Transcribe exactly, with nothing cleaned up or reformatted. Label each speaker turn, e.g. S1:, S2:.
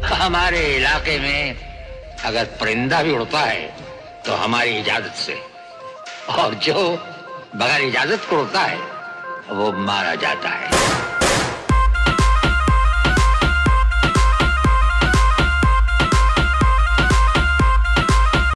S1: हमारे इलाके में अगर परिंदा भी उड़ता है तो हमारी इजाजत से, और जो बगैर इजाजत को उड़ता है वो मारा जाता है।